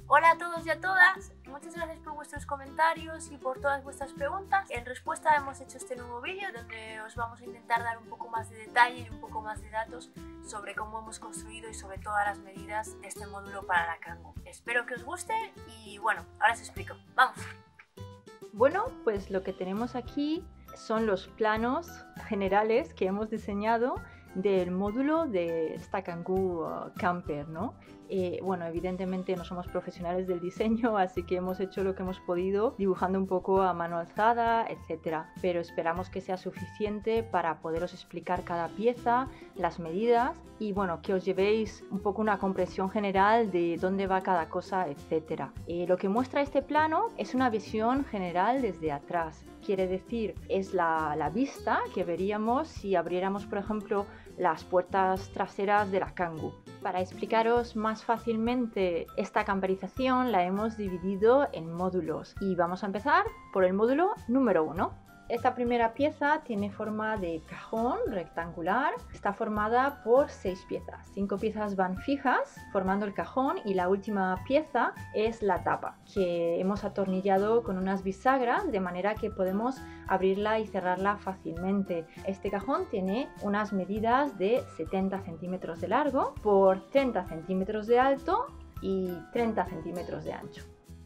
Hola a todos y a todas, muchas gracias por vuestros comentarios y por todas vuestras preguntas. En respuesta hemos hecho este nuevo vídeo donde os vamos a intentar dar un poco más de detalle y un poco más de datos sobre cómo hemos construido y sobre todas las medidas de este módulo para la Kangoo. Espero que os guste y bueno, ahora os explico. ¡Vamos! Bueno, pues lo que tenemos aquí son los planos generales que hemos diseñado del módulo de esta Kangoo Camper, ¿no? Bueno, evidentemente no somos profesionales del diseño, así que hemos hecho lo que hemos podido, dibujando un poco a mano alzada, etcétera. Pero esperamos que sea suficiente para poderos explicar cada pieza, las medidas y bueno, que os llevéis un poco una comprensión general de dónde va cada cosa, etcétera. Lo que muestra este plano es una visión general desde atrás. Quiere decir, es la vista que veríamos si abriéramos, por ejemplo, las puertas traseras de la Kangoo. Para explicaros más fácilmente esta camperización la hemos dividido en módulos y vamos a empezar por el módulo número 1. Esta primera pieza tiene forma de cajón rectangular, está formada por 6 piezas. 5 piezas van fijas formando el cajón y la última pieza es la tapa, que hemos atornillado con unas bisagras de manera que podemos abrirla y cerrarla fácilmente. Este cajón tiene unas medidas de 70 centímetros de largo por 30 centímetros de alto y 30 centímetros de ancho.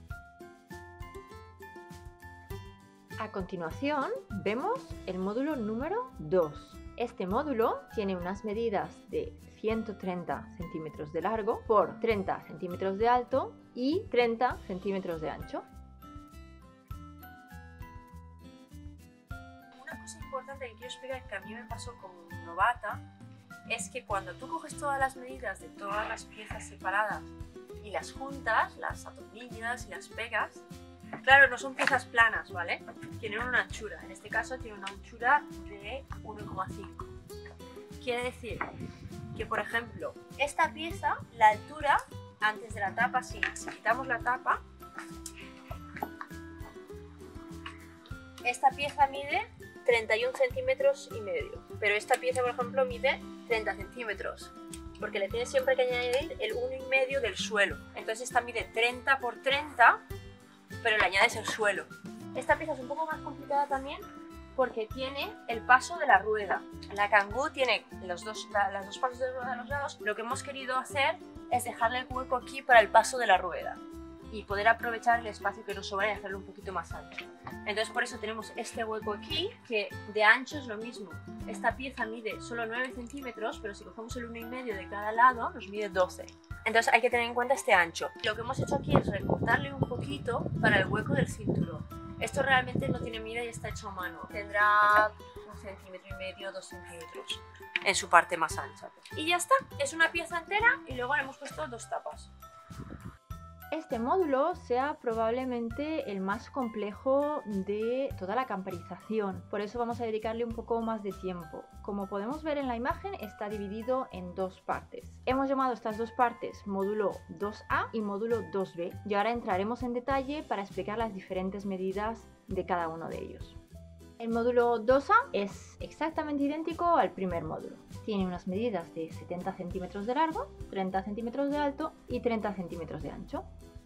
A continuación vemos el módulo número 2. Este módulo tiene unas medidas de 130 centímetros de largo por 30 centímetros de alto y 30 centímetros de ancho. Una cosa importante que quiero explicar que a mí me pasó como novata es que cuando tú coges todas las medidas de todas las piezas separadas y las juntas, las atornillas y las pegas, claro, no son piezas planas, ¿vale? Tienen una anchura, en este caso tiene una anchura de 1,5. Quiere decir que, por ejemplo, esta pieza, la altura antes de la tapa, si quitamos la tapa, esta pieza mide 31 centímetros y medio, pero esta pieza, por ejemplo, mide 30 centímetros, porque le tienes siempre que añadir el 1,5 del suelo. Entonces esta mide 30 por 30, pero le añades el suelo. Esta pieza es un poco más complicada también porque tiene el paso de la rueda. La Kangoo tiene las dos pasos de rueda a los lados. Lo que hemos querido hacer es dejarle el hueco aquí para el paso de la rueda y poder aprovechar el espacio que nos sobra y hacerlo un poquito más ancho. Entonces por eso tenemos este hueco aquí, que de ancho es lo mismo. Esta pieza mide solo 9 centímetros, pero si cogemos el 1,5 de cada lado nos mide 12. Entonces hay que tener en cuenta este ancho. Lo que hemos hecho aquí es recortarle un poquito para el hueco del cinturón. Esto realmente no tiene medida y está hecho a mano. Tendrá 1,5 centímetros, 2 centímetros en su parte más ancha. Y ya está, es una pieza entera y luego le hemos puesto 2 tapas. Este módulo sea probablemente el más complejo de toda la camperización, por eso vamos a dedicarle un poco más de tiempo. Como podemos ver en la imagen, está dividido en 2 partes. Hemos llamado estas 2 partes módulo 2A y módulo 2B y ahora entraremos en detalle para explicar las diferentes medidas de cada uno de ellos. El módulo 2A es exactamente idéntico al primer módulo. Tiene unas medidas de 70 centímetros de largo, 30 centímetros de alto y 30 centímetros de ancho.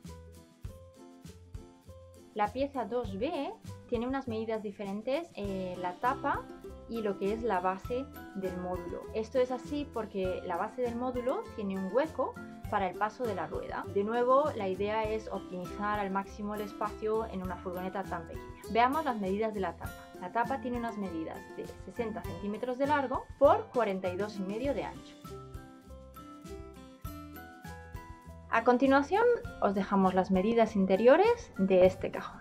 La pieza 2B tiene unas medidas diferentes, la tapa y lo que es la base del módulo. Esto es así porque la base del módulo tiene un hueco para el paso de la rueda. De nuevo, la idea es optimizar al máximo el espacio en una furgoneta tan pequeña. Veamos las medidas de la tapa. La tapa tiene unas medidas de 60 centímetros de largo por 42,5 de ancho. A continuación os dejamos las medidas interiores de este cajón.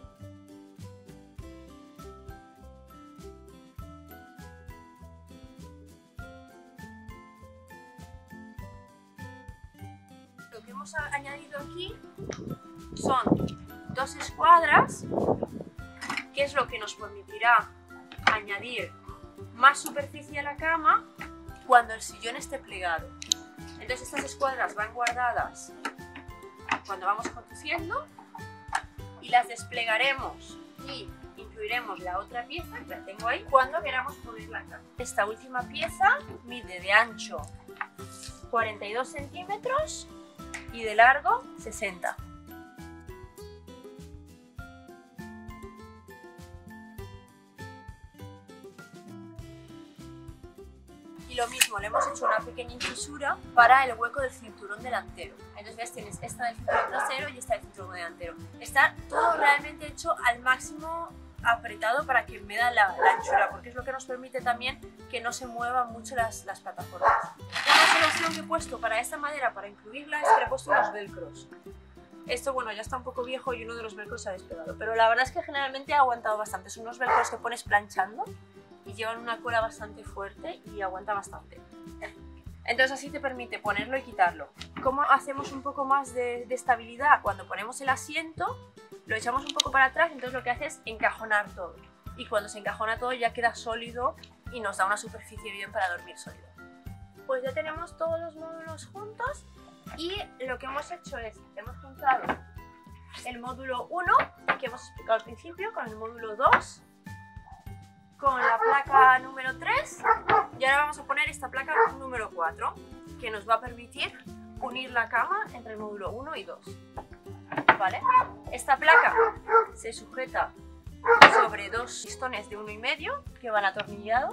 Lo que hemos añadido aquí son 2 escuadras, que es lo que nos permitirá añadir más superficie a la cama cuando el sillón esté plegado. Entonces estas escuadras van guardadas cuando vamos conduciendo y las desplegaremos y incluiremos la otra pieza, que la tengo ahí, cuando queramos poner la cama. Esta última pieza mide de ancho 42 centímetros y de largo 60. Y lo mismo, le hemos hecho una pequeña incisura para el hueco del cinturón delantero. Entonces ves, tienes esta del cinturón trasero y esta del cinturón delantero. Está todo realmente hecho al máximo apretado para que me da la anchura, porque es lo que nos permite también que no se muevan mucho las plataformas. Una solución que he puesto para esta madera, para incluirla, es que le he puesto unos velcros. Esto, bueno, ya está un poco viejo y uno de los velcros se ha despegado, pero la verdad es que generalmente ha aguantado bastante. Son unos velcros que pones planchando y llevan una cola bastante fuerte y aguanta bastante. Entonces así te permite ponerlo y quitarlo. ¿Cómo hacemos un poco más de estabilidad? Cuando ponemos el asiento, lo echamos un poco para atrás, entonces lo que hace es encajonar todo. Y cuando se encajona todo ya queda sólido y nos da una superficie bien para dormir sólido. Pues ya tenemos todos los módulos juntos y lo que hemos hecho es, hemos juntado el módulo 1, que hemos explicado al principio, con el módulo 2, con la placa número 3 y ahora vamos a poner esta placa número 4 que nos va a permitir unir la cama entre el módulo 1 y 2. ¿Vale? Esta placa se sujeta sobre dos listones de 1,5 que van atornillados.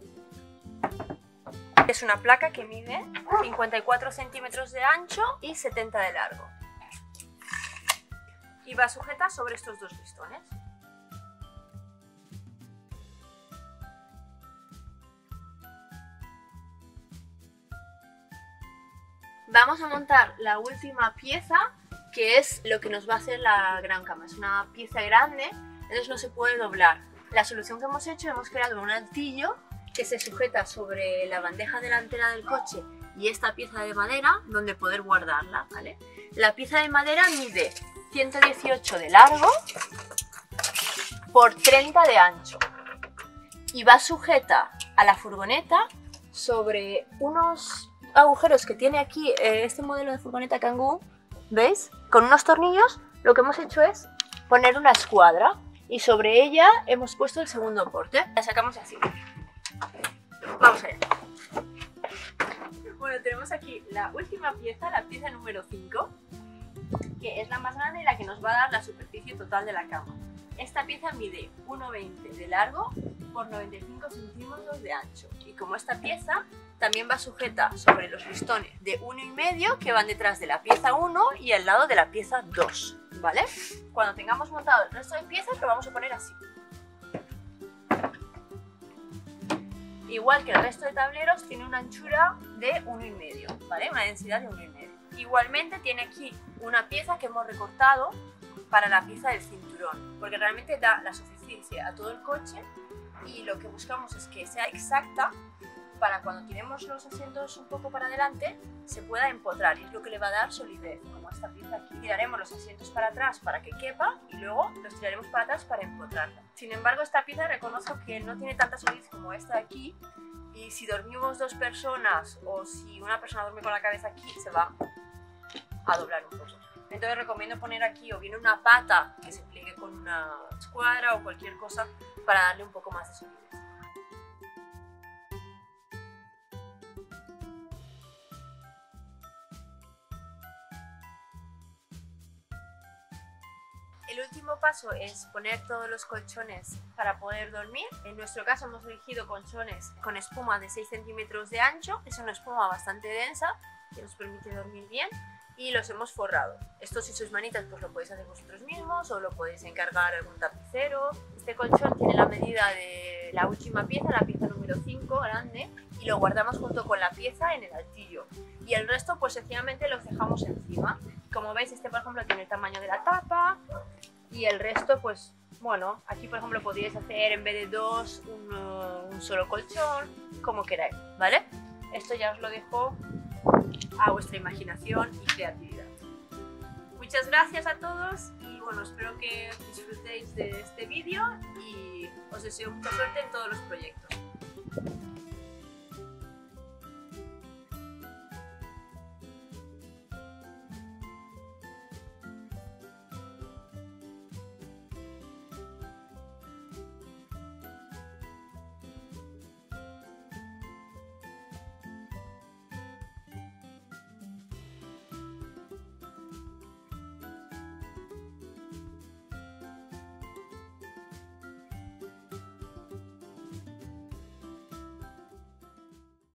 Es una placa que mide 54 centímetros de ancho y 70 de largo. Y va sujeta sobre estos dos listones. Vamos a montar la última pieza, que es lo que nos va a hacer la gran cama. Es una pieza grande, entonces no se puede doblar. La solución que hemos hecho, hemos creado un altillo que se sujeta sobre la bandeja delantera del coche y esta pieza de madera donde poder guardarla, ¿vale? La pieza de madera mide 118 de largo por 30 de ancho y va sujeta a la furgoneta sobre unos agujeros que tiene aquí este modelo de furgoneta Kangoo, ¿veis? Con unos tornillos lo que hemos hecho es poner una escuadra y sobre ella hemos puesto el segundo porte. La sacamos así. Vamos allá. Bueno, tenemos aquí la última pieza, la pieza número 5, que es la más grande y la que nos va a dar la superficie total de la cama. Esta pieza mide 1,20 de largo por 95 centímetros de ancho y como esta pieza también va sujeta sobre los listones de 1,5 que van detrás de la pieza 1 y al lado de la pieza 2, ¿vale? Cuando tengamos montado el resto de piezas lo vamos a poner así. Igual que el resto de tableros tiene una anchura de 1,5, ¿vale? Una densidad de 1,5. Igualmente tiene aquí una pieza que hemos recortado para la pieza del cinturón, porque realmente da la suficiencia a todo el coche y lo que buscamos es que sea exacta para cuando tiremos los asientos un poco para adelante se pueda empotrar y es lo que le va a dar solidez, como esta pieza aquí. Tiraremos los asientos para atrás para que quepa y luego los tiraremos para atrás para empotrarla. Sin embargo, esta pieza reconozco que no tiene tanta solidez como esta de aquí y si dormimos dos personas o si una persona duerme con la cabeza aquí se va a doblar un poco. Entonces recomiendo poner aquí o bien una pata que se pliegue con una escuadra o cualquier cosa para darle un poco más de solidez. El último paso es poner todos los colchones para poder dormir. En nuestro caso hemos elegido colchones con espuma de 6 centímetros de ancho. Es una espuma bastante densa que nos permite dormir bien y los hemos forrado. Esto si sois manitas pues lo podéis hacer vosotros mismos o lo podéis encargar a algún tapicero. Este colchón tiene la medida de la última pieza, la pieza número 5 grande, y lo guardamos junto con la pieza en el altillo. Y el resto pues sencillamente los dejamos encima. Como veis, este por ejemplo tiene el tamaño de la tapa y el resto pues bueno, aquí por ejemplo podríais hacer en vez de dos un solo colchón, como queráis, ¿vale? Esto ya os lo dejo a vuestra imaginación y creatividad. Muchas gracias a todos y bueno, espero que disfrutéis de este vídeo y os deseo mucha suerte en todos los proyectos.